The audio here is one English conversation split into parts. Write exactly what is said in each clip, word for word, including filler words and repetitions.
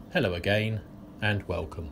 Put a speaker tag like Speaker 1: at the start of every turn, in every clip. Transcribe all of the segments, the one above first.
Speaker 1: Hello again and welcome.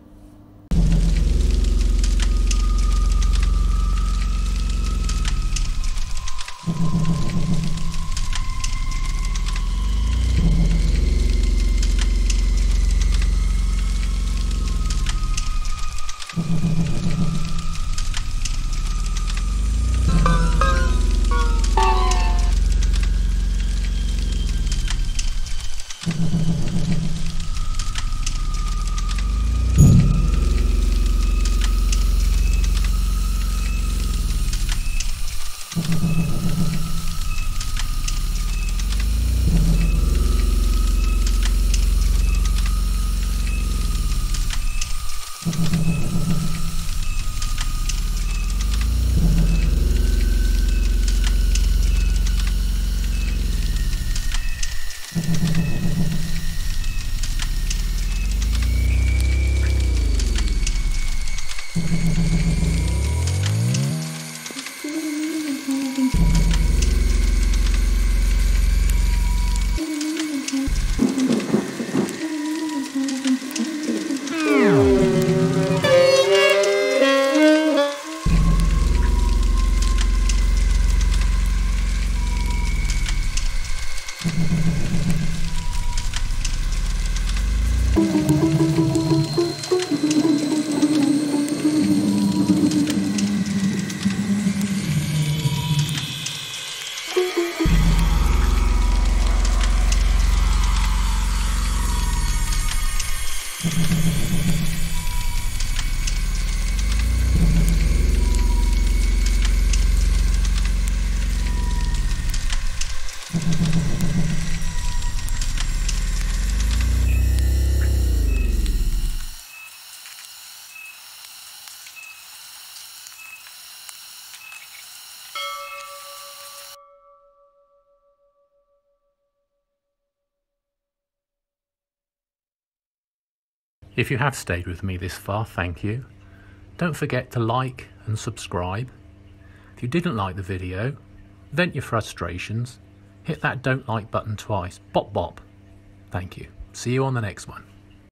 Speaker 1: If you have stayed with me this far, thank you. Don't forget to like and subscribe. If you didn't like the video, vent your frustrations, hit that don't like button twice. Bop bop. Thank you. See you on the next one.